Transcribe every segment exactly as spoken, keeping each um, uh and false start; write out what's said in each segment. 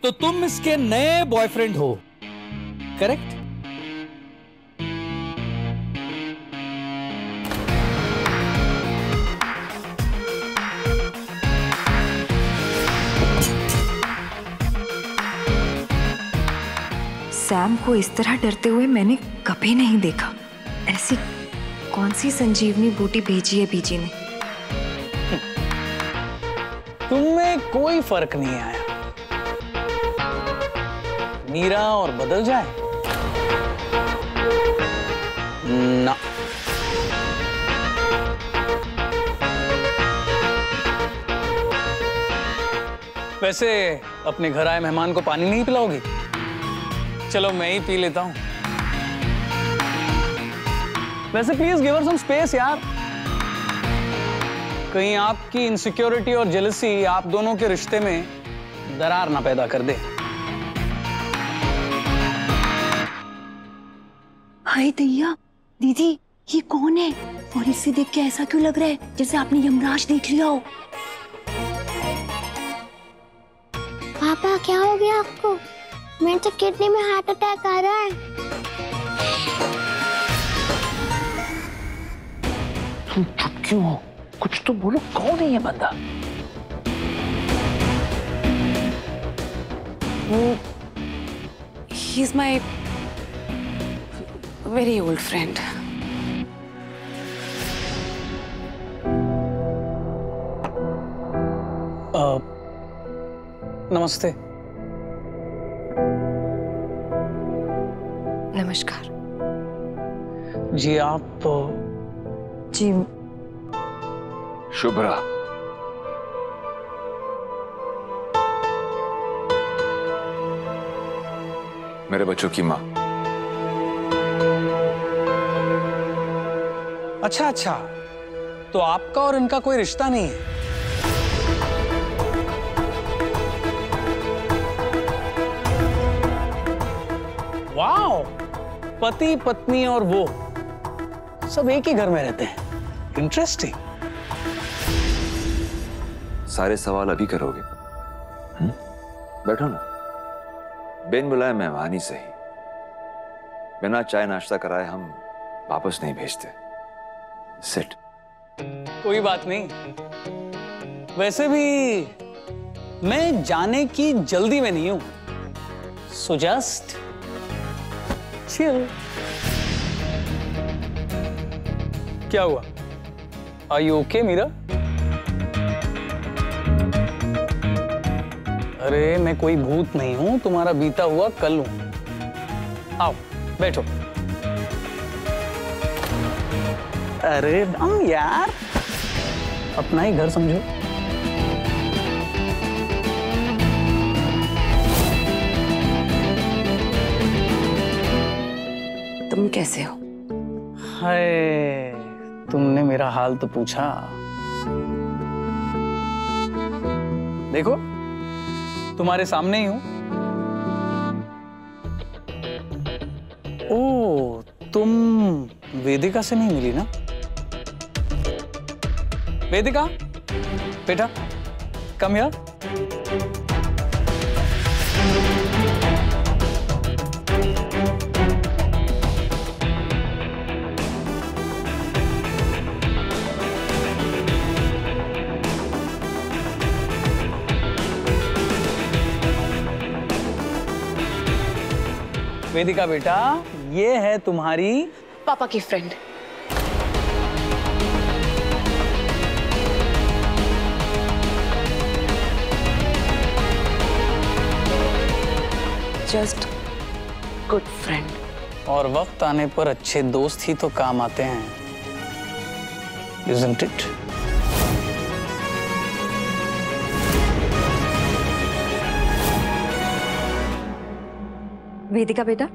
तो तुम इसके नए बॉयफ्रेंड हो, करेक्ट? सैम को इस तरह डरते हुए मैंने कभी नहीं देखा। ऐसी कौन सी संजीवनी बूटी भेजी है बीजी ने? तुम्हें कोई फर्क नहीं आया। मीरा और बदल जाए ना। वैसे अपने घर आए मेहमान को पानी नहीं पिलाओगी? चलो मैं ही पी लेता हूं। वैसे please give her some space यार। कहीं आपकी इनसिक्योरिटी और जेलसी आप दोनों के रिश्ते में दरार ना पैदा कर दे। हाय दैया, दीदी ये कौन है और इसे देख के ऐसा क्यों लग रहा है जैसे आपने यमराज देख लिया हो? पापा क्या हो गया आपको? मेरे तो किडनी में हार्ट अटैक आ रहा है। तुम चुप क्यों हो? कुछ तो बोलो, कौन है ये बंदा? He is my very old friend. uh, नमस्ते। नमस्कार जी। आप जी शुभ्रा, मेरे बच्चों की माँ। अच्छा अच्छा, तो आपका और इनका कोई रिश्ता नहीं है? वाओ, पति पत्नी और वो सब एक ही घर में रहते हैं। इंटरेस्टिंग। सारे सवाल अभी करोगे? हुँ? बैठो ना। बिन बुलाए मेहमान ही सही। बिना चाय नाश्ता कराए हम वापस नहीं भेजते। सिट। कोई बात नहीं। वैसे भी मैं जाने की जल्दी में नहीं हूं, सो जस्ट चिल। क्या हुआ? Are you okay Meera? अरे मैं कोई भूत नहीं हूं, तुम्हारा बीता हुआ कल हूं। आओ बैठो। अरे हम यार, अपना ही घर समझो। तुम कैसे हो? हाय, तुमने मेरा हाल तो पूछा। देखो तुम्हारे सामने ही हूं। ओ, तुम वेदिका से नहीं मिली ना? वेदिका बेटा, कम हियर। वेदिका बेटा, ये है तुम्हारी पापा की फ्रेंड। Just good friend. और वक्त आने पर अच्छे दोस्त ही तो काम आते हैं, isn't it? वेदिका बेटा,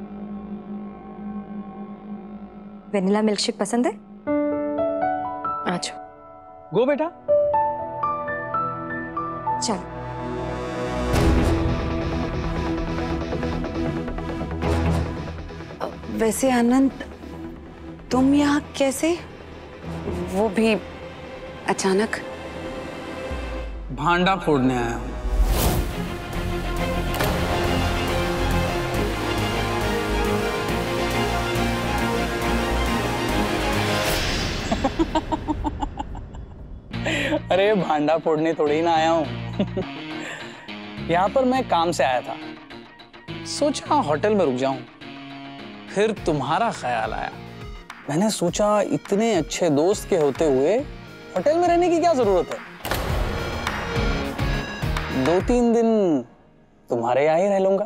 वेनिला मिल्कशेक पसंद है? आ जाओ। गो बेटा। चल। वैसे आनंद, तुम यहाँ कैसे? वो भी अचानक। भांडा फोड़ने आया हूं। भांडा फोड़ने थोड़ी ही ना आया हूँ। यहाँ पर मैं काम से आया था, सोचा होटल में रुक जाऊं। फिर तुम्हारा ख्याल आया। मैंने सोचा इतने अच्छे दोस्त के होते हुए होटल में रहने की क्या जरूरत है, दो तीन दिन तुम्हारे यहाँ ही रह लूंगा।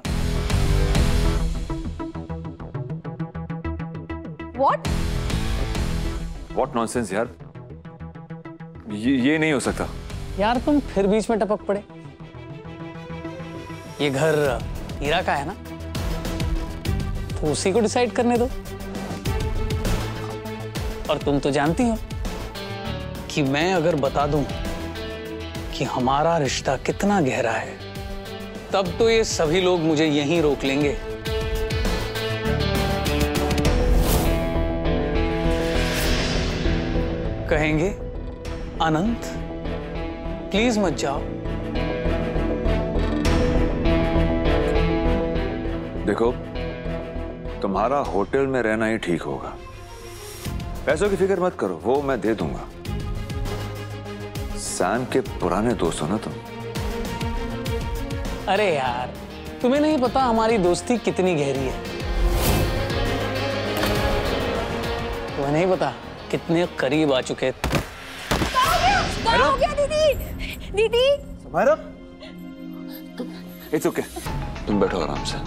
What? What nonsense यार, ये ये नहीं हो सकता। यार तुम फिर बीच में टपक पड़े। ये घर हीरा का है ना, तो उसी को डिसाइड करने दो। और तुम तो जानती हो कि मैं अगर बता दूं कि हमारा रिश्ता कितना गहरा है, तब तो ये सभी लोग मुझे यहीं रोक लेंगे। कहेंगे अनंत प्लीज मत जाओ। देखो, तुम्हारा होटल में रहना ही ठीक होगा। पैसों की फिक्र मत करो, वो मैं दे दूंगा। सैम के पुराने दोस्त हो ना तुम। अरे यार, तुम्हें नहीं पता हमारी दोस्ती कितनी गहरी है। तुम्हें नहीं पता कितने करीब आ चुके। क्या हो गया दीदी? दीदी तुम्हारा इट्स ओके, तुम बैठो आराम से।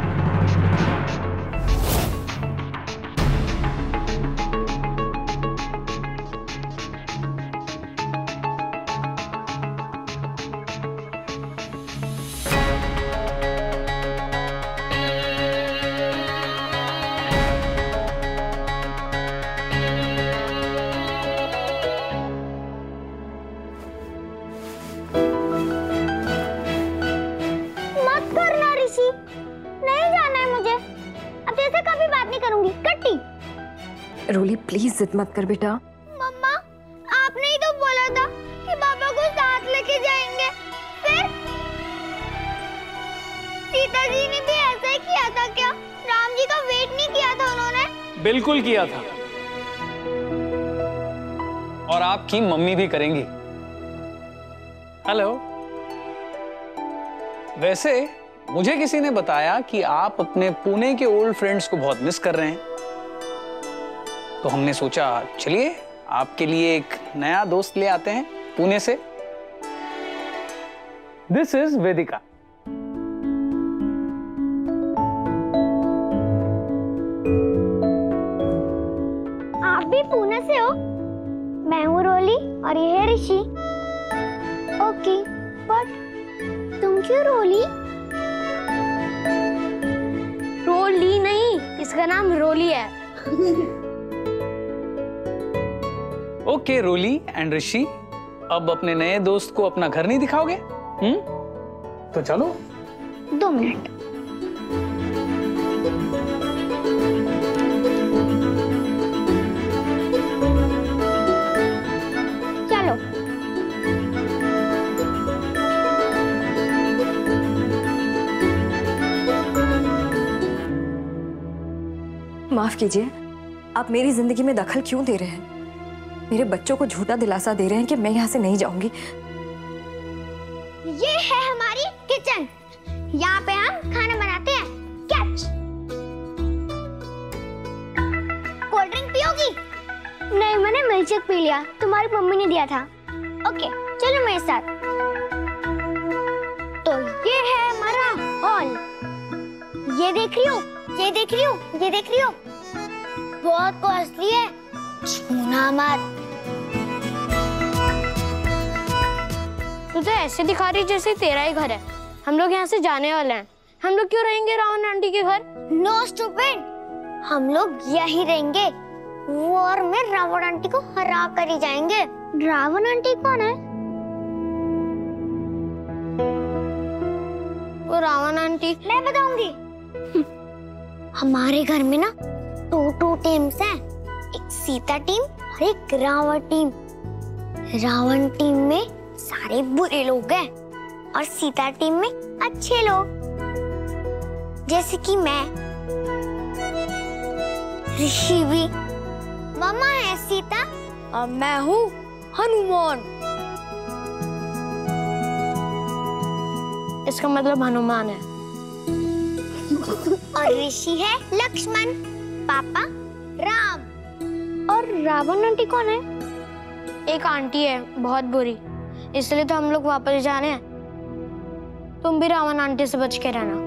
रोली प्लीज जिद मत कर बेटा। मम्मा, आपने ही तो बोला था कि पापा को साथ लेके जाएंगे। फिर सीता जी ने भी ऐसा ही किया था क्या? राम जी का वेट नहीं किया था उन्होंने? बिल्कुल किया था, और आपकी मम्मी भी करेंगी। हेलो, वैसे मुझे किसी ने बताया कि आप अपने पुणे के ओल्ड फ्रेंड्स को बहुत मिस कर रहे हैं, तो हमने सोचा चलिए आपके लिए एक नया दोस्त ले आते हैं पुणे से। This is Vedika. आप भी पुणे से हो? मैं हूँ रोली और ये है ऋषि। ओके, बट तुम क्यों रोली? रोली नहीं, इसका नाम रोली है। ओके रोली एंड ऋषि, अब अपने नए दोस्त को अपना घर नहीं दिखाओगे? हम्म, तो चलो। दो मिनट। चलो। माफ कीजिए, आप मेरी जिंदगी में दखल क्यों दे रहे हैं? मेरे बच्चों को झूठा दिलासा दे रहे हैं कि मैं यहाँ से नहीं जाऊंगी। ये है हमारी किचन, यहाँ पे हम खाना बनाते हैं। कैच। कोल्ड ड्रिंक पियोगी? नहीं, मैंने मिल्कशेक पी लिया, तुम्हारी मम्मी ने दिया था। ओके, चलो मेरे साथ। तो ये है हमारा हॉल। ये देख रही हो, ये देख रही हो, ये देख रही हो? बहुत कॉस्टली है, छूना मत। तू तो ऐसे दिखा रही जैसे तेरा ही घर है। हम लोग यहाँ से जाने वाले हैं। हम लोग क्यों रहेंगे रावण आंटी के घर? नो स्टूपिड, हम लोग यही रहेंगे। वो और मैं रावण आंटी को हरा कर ही जाएंगे। रावण आंटी कौन है? वो रावण आंटी मैं बताऊंगी। हमारे घर में ना दो दो टीम्स हैं, एक सीता टीम और एक रावण टीम। रावण टीम में सारे बुरे लोग हैं और सीता टीम में अच्छे लोग, जैसे कि मैं। ऋषि भी। मम्मा है सीता और मैं हूँ हनुमान। इसका मतलब हनुमान है। और ऋषि है लक्ष्मण, पापा राम। और रावण आंटी कौन है? एक आंटी है बहुत बुरी, इसलिए तो हम लोग वापस जा रहे हैं। तुम भी रावण आंटी से बच के रहना।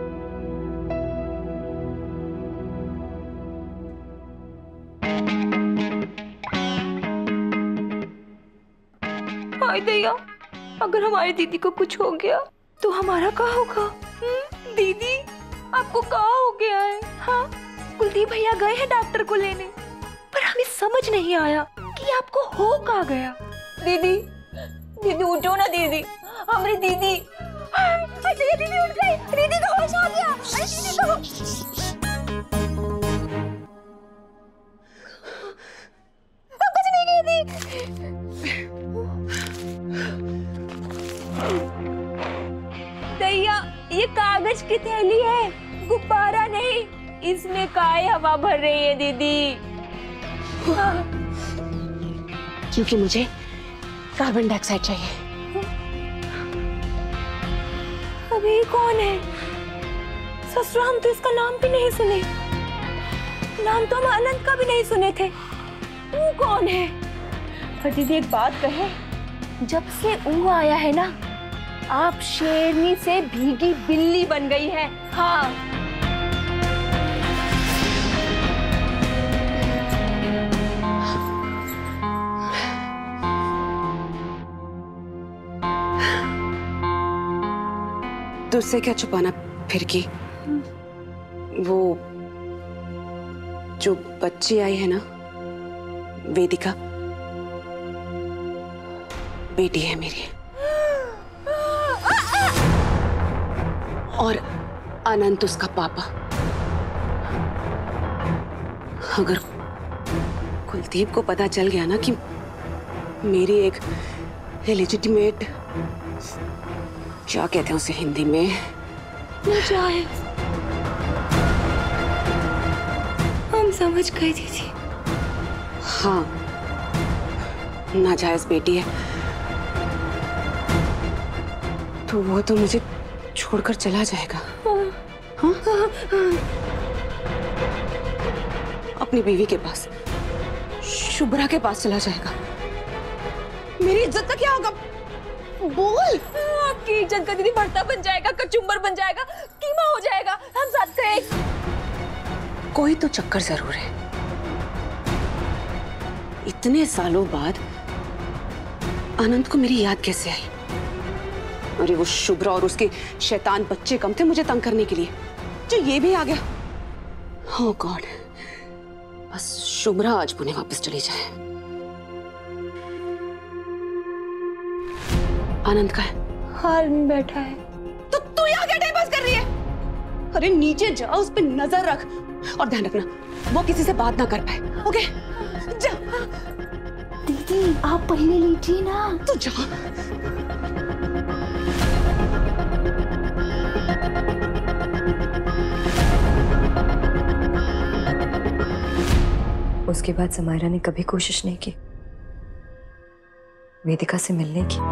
हाय दैया, अगर हमारी दीदी को कुछ हो गया तो हमारा क्या होगा? हम्म, दीदी आपको क्या हो गया है? हाँ, कुलदीप भैया गए हैं डॉक्टर को लेने, पर हमें समझ नहीं आया कि आपको हो क्या गया। दीदी, दीदी उठो ना दीदी, हमारी दीदी। दीदी दीदी उठ गई, दीदी को होश आ गया। अरे दीदी को कुछ नहीं की थी। दैया, ये कागज की थैली है, गुब्बारा नहीं। इसमें काय हवा भर रही है दीदी। क्योंकि मुझे कार्बन डाइऑक्साइड चाहिए। अभी ये कौन है? ससुर, हम तो इसका नाम भी नहीं सुने। नाम तो हम अनंत का भी नहीं सुने थे। वो कौन है? पर दीदी एक बात कहे, जब से वो आया है ना, आप शेरनी से भीगी बिल्ली बन गई है। हाँ, तुझसे क्या छुपाना फिर की? वो जो बच्ची आई है ना, वेदिका, बेटी है मेरी। और अनंत उसका पापा। अगर कुलदीप को पता चल गया ना कि मेरी एक इलेजिटिमेट, क्या कहते हैं उसे हिंदी में, नाजायज, हम समझ गए दीदी। हाँ, नाजायज बेटी है, तो वो तो मुझे छोड़कर चला जाएगा। हाँ? अपनी बीवी के पास, शुभ्रा के पास चला जाएगा। मेरी इज्जत का क्या होगा? बोल। आपकी इज्जत का दीदी भरता बन जाएगा, कचुम्बर बन जाएगा, कीमा हो जाएगा। हम साथ गए। कोई तो चक्कर जरूर है। इतने सालों बाद अनंत को मेरी याद कैसे आई? अरे वो शुभ्रा और उसके शैतान बच्चे कम थे मुझे तंग करने के लिए, जो ये भी आ गया। ओह गॉड, बस शुभ्रा आज पुणे वापस चली जाए। आनंद का है? हाल में बैठा है। तो तू यहाँ क्या टाइम पास कर रही है? अरे नीचे जा, उस पे नजर रख और ध्यान रखना वो किसी से बात ना कर पाए। ओके जा। दीदी आप पहले लीजिए ना। तू जा। उसके बाद समायरा ने कभी कोशिश नहीं की वेदिका से मिलने की।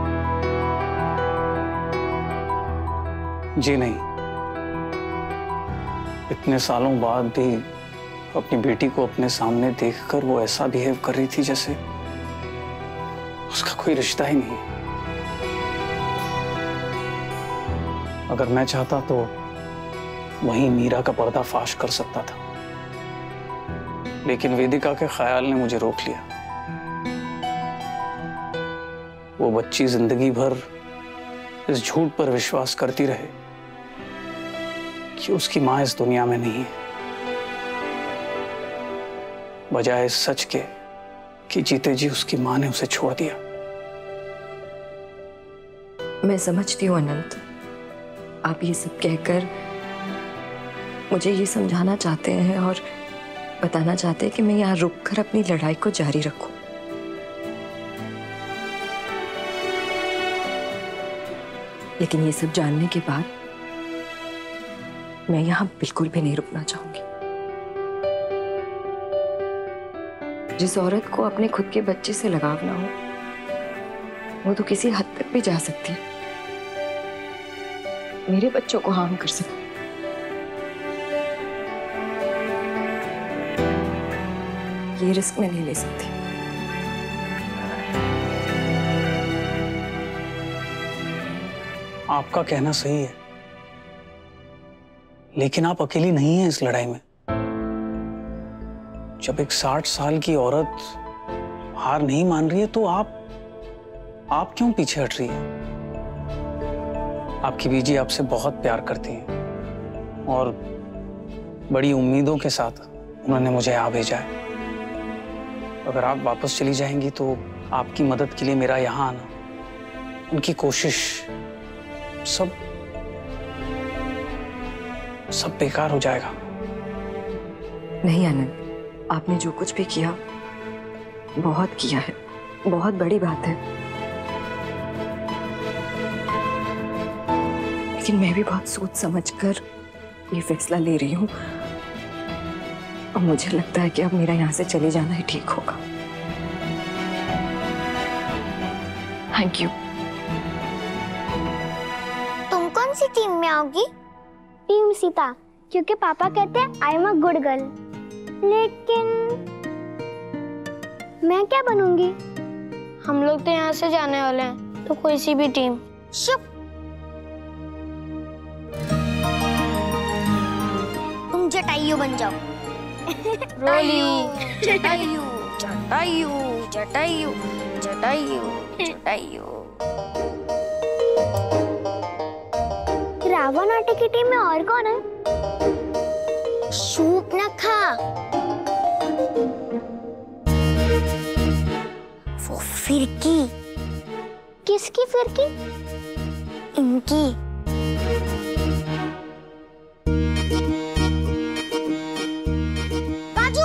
जी नहीं, इतने सालों बाद भी अपनी बेटी को अपने सामने देखकर वो ऐसा बिहेव कर रही थी जैसे उसका कोई रिश्ता ही नहीं। अगर मैं चाहता तो वहीं मीरा का पर्दाफाश कर सकता था, लेकिन वेदिका के ख्याल ने मुझे रोक लिया। वो बच्ची जिंदगी भर इस झूठ पर विश्वास करती रहे कि उसकी मां इस दुनिया में नहीं है, बजाय इस सच के कि जीते जी उसकी मां ने उसे छोड़ दिया। मैं समझती हूँ अनंत, आप ये सब कहकर मुझे ये समझाना चाहते हैं और बताना चाहते हैं कि मैं यहाँ रुककर अपनी लड़ाई को जारी रखूं। लेकिन ये सब जानने के बाद मैं यहाँ बिल्कुल भी नहीं रुकना चाहूंगी। जिस औरत को अपने खुद के बच्चे से लगाव ना हो, वो तो किसी हद तक भी जा सकती है। मेरे बच्चों को हार्म कर सकते। ये रिस्क मैं नहीं ले सकती। आपका कहना सही है, लेकिन आप अकेली नहीं हैं इस लड़ाई में। जब एक साठ साल की औरत हार नहीं मान रही है तो आप आप क्यों पीछे हट रही है? आपकी बीजी आपसे बहुत प्यार करती हैं और बड़ी उम्मीदों के साथ उन्होंने मुझे यहाँ भेजा है। अगर आप वापस चली जाएंगी तो आपकी मदद के लिए मेरा यहाँ आना, उनकी कोशिश, सब सब बेकार हो जाएगा। नहीं आनंद, आपने जो कुछ भी किया बहुत किया है, बहुत बड़ी बात है, लेकिन मैं भी बहुत सोच समझकर ये फैसला ले रही हूँ और मुझे लगता है कि अब मेरा यहाँ से चले जाना ही ठीक होगा। Thank you. तुम कौन सी टीम में आओगी? टीम सीता, क्योंकि पापा कहते हैं I am a good girl. लेकिन मैं क्या बनूंगी? हम लोग तो यहाँ से जाने वाले हैं, तो कोई सी भी टीम। चुप। तुम जटायु बन जाओ। रोली, जटायु, जटायु, जटायु, जटायु, जटायु। रावण आटे की टीम में और कौन है? शूर्पणखा। वो फिरकी। किसकी फिरकी? इनकी। बाजू।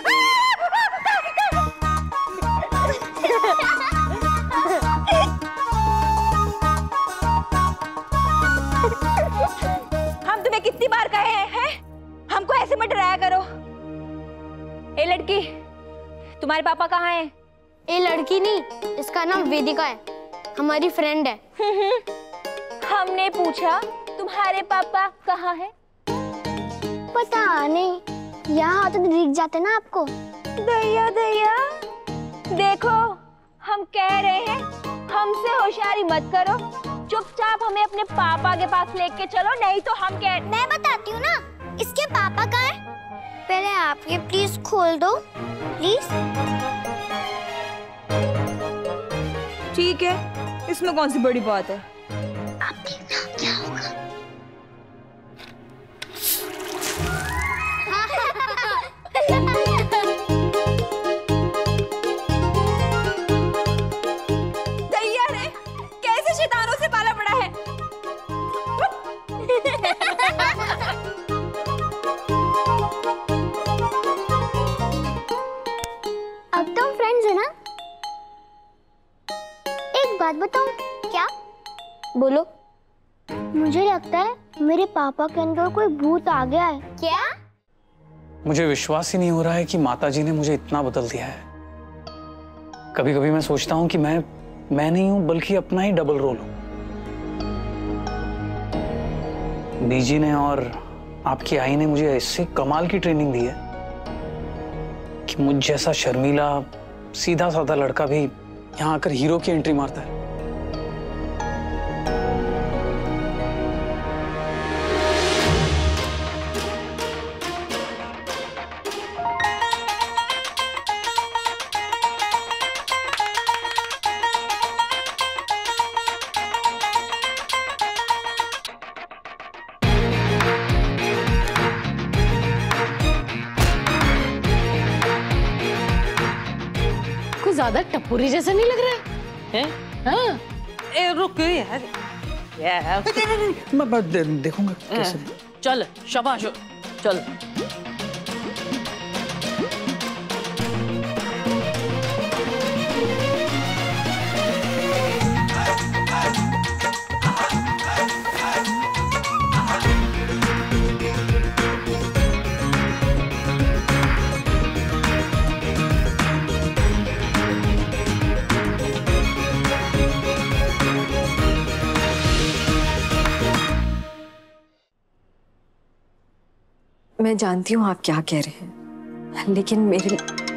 हम तुम्हें कितनी बार कहे हैं, हैं? हमको ऐसे मत डराया करो। ए लड़की, तुम्हारे पापा कहाँ हैं? ये लड़की नहीं, इसका नाम वेदिका है, हमारी फ्रेंड है। हमने पूछा तुम्हारे पापा कहाँ हैं? पता नहीं, यहाँ तो दिख जाते ना आपको। दैया दैया, देखो हम कह रहे हैं हमसे होशियारी मत करो, चुपचाप हमें अपने पापा के पास लेके चलो, नहीं तो हम कह। मैं बताती हूँ ना, इसके पापा कहाँ हैं? पहले आप ये प्लीज खोल दो, प्लीज। ठीक है, इसमें कौन सी बड़ी बात है? अब देखना क्या होगा। दैया रे, कैसे शैतानों से पाला पड़ा है। अब तुम फ्रेंड्स हो ना? एक बात बताऊं? क्या? बोलो। मुझे लगता है मेरे पापा के अंदर कोई भूत आ गया है। क्या? मुझे विश्वास ही नहीं हो रहा है कि माताजी ने मुझे इतना बदल दिया है। कभी कभी मैं सोचता हूँ कि मैं मैं नहीं हूं बल्कि अपना ही डबल रोल हूं। बीजी ने और आपकी आई ने मुझे ऐसी कमाल की ट्रेनिंग दी है कि मुझ जैसा शर्मीला सीधा साधा लड़का भी यहाँ आकर हीरो की एंट्री मारता है। ज्यादा टपोरी जैसा नहीं लग रहा है, है? हाँ। ए रुक यार, यार मैं बात दे, देखूंगा कैसे। चल शाबाश, चल। मैं जानती हूँ आप क्या कह रहे हैं, लेकिन मेरे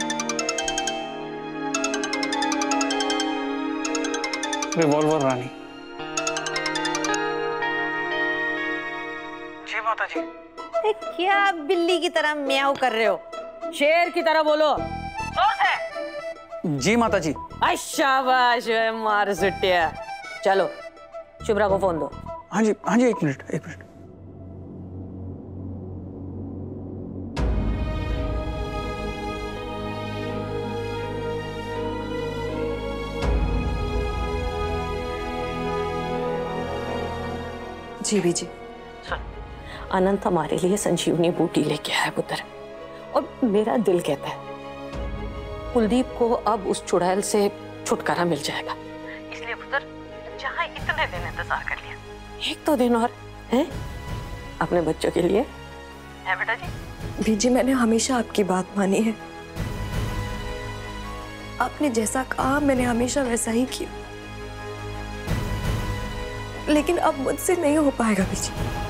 रिवॉल्वर रानी। जी माता जी। ए, क्या बिल्ली की तरह म्याऊ कर रहे हो? शेर की तरह बोलो। जोर से। जी माता जी। आई शाबाश मार सुटिया। चलो शुभ्रा को फोन दो। हाँ जी हाँ जी, एक मिनट एक मिनट। जी भी जी। अनंत हमारे लिए संजीवनी बूटी लेके आया पुत्र, और मेरा दिल कहता है कुलदीप को अब उस चुड़ैल से छुटकारा मिल जाएगा। इसलिए पुत्र, जहाँ इतने दिन इंतजार कर लिया, एक तो दिन और है अपने बच्चों के लिए, है बेटा जी? बीजी, मैंने हमेशा आपकी बात मानी है। आपने जैसा कहा मैंने हमेशा वैसा ही किया, लेकिन अब मुझसे नहीं हो पाएगा बीजी।